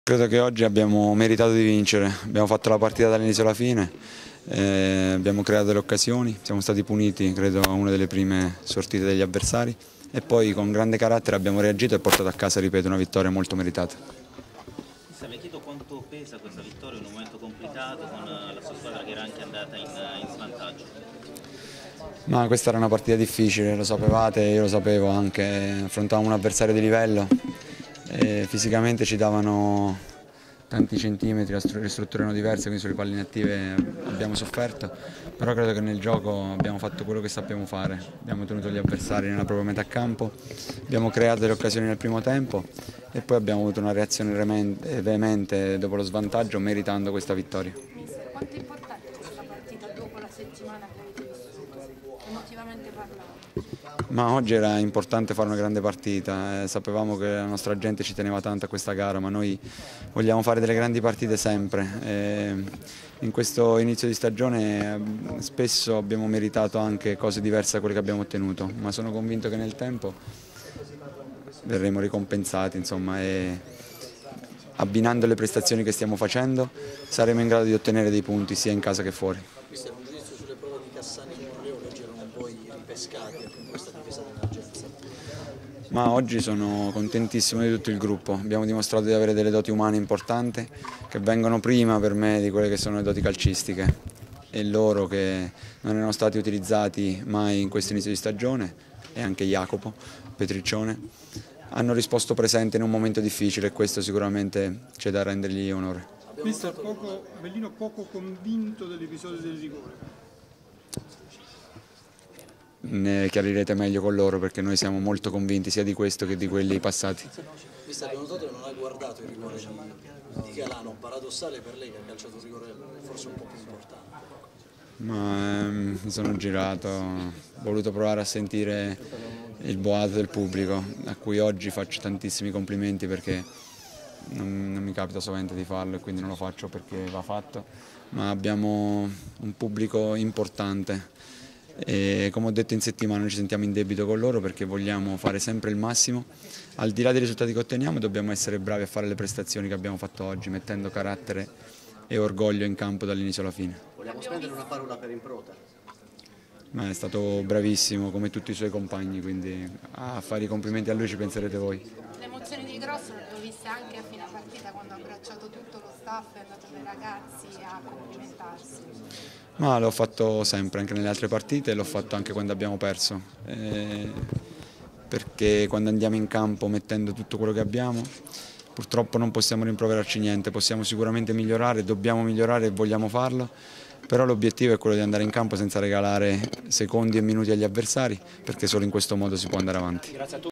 Credo che oggi abbiamo meritato di vincere, abbiamo fatto la partita dall'inizio alla fine, abbiamo creato delle occasioni, siamo stati puniti credo a una delle prime sortite degli avversari e poi con grande carattere abbiamo reagito e portato a casa, ripeto, una vittoria molto meritata. Le chiedo quanto pesa questa vittoria in un momento complicato con la sua squadra che era anche andata in svantaggio. Ma questa era una partita difficile, lo sapevate, io lo sapevo anche, affrontavamo un avversario di livello e fisicamente ci davano tanti centimetri, le strutture erano diverse, quindi sulle palle inattive abbiamo sofferto, però credo che nel gioco abbiamo fatto quello che sappiamo fare, abbiamo tenuto gli avversari nella propria metà campo, abbiamo creato delle occasioni nel primo tempo e poi abbiamo avuto una reazione veemente dopo lo svantaggio meritando questa vittoria. Mister, quanto è importante questa partita dopo la settimana che avete vissuto, emotivamente parlando? Ma oggi era importante fare una grande partita, sapevamo che la nostra gente ci teneva tanto a questa gara, ma noi vogliamo fare delle grandi partite sempre. In questo inizio di stagione spesso abbiamo meritato anche cose diverse da quelle che abbiamo ottenuto, ma sono convinto che nel tempo verremo ricompensati, insomma, e abbinando le prestazioni che stiamo facendo saremo in grado di ottenere dei punti sia in casa che fuori. Mister, un giudizio sulle prove di Cassani e Morleo che oggi erano poi ripescati in questa difesa d'emergenza? Ma oggi sono contentissimo di tutto il gruppo, abbiamo dimostrato di avere delle doti umane importanti che vengono prima per me di quelle che sono le doti calcistiche e loro che non erano stati utilizzati mai in questo inizio di stagione e anche Jacopo Petriccione hanno risposto presente in un momento difficile e questo sicuramente c'è da rendergli onore. Mister, Avellino poco convinto dell'episodio del rigore. Ne chiarirete meglio con loro perché noi siamo molto convinti sia di questo che di quelli passati. Mister, abbiamo notato che non ha guardato il rigore di Calano, paradossale per lei che ha calciato un rigore forse un po' più importante. Ma mi sono girato, ho voluto provare a sentire il boato del pubblico, a cui oggi faccio tantissimi complimenti perché non mi capita sovente di farlo e quindi non lo faccio perché va fatto, ma abbiamo un pubblico importante e come ho detto in settimana ci sentiamo in debito con loro perché vogliamo fare sempre il massimo, al di là dei risultati che otteniamo dobbiamo essere bravi a fare le prestazioni che abbiamo fatto oggi, mettendo carattere e orgoglio in campo dall'inizio alla fine. Vogliamo spendere una parola per Improta? Ma è stato bravissimo come tutti i suoi compagni, quindi a fare i complimenti a lui ci penserete voi. Le emozioni di Grosso le ho viste anche a fine partita quando ha abbracciato tutto lo staff e è andato dai ragazzi a complimentarsi. Ma l'ho fatto sempre, anche nelle altre partite, l'ho fatto anche quando abbiamo perso, perché quando andiamo in campo mettendo tutto quello che abbiamo, purtroppo non possiamo rimproverarci niente, possiamo sicuramente migliorare, dobbiamo migliorare e vogliamo farlo, però l'obiettivo è quello di andare in campo senza regalare secondi e minuti agli avversari, perché solo in questo modo si può andare avanti.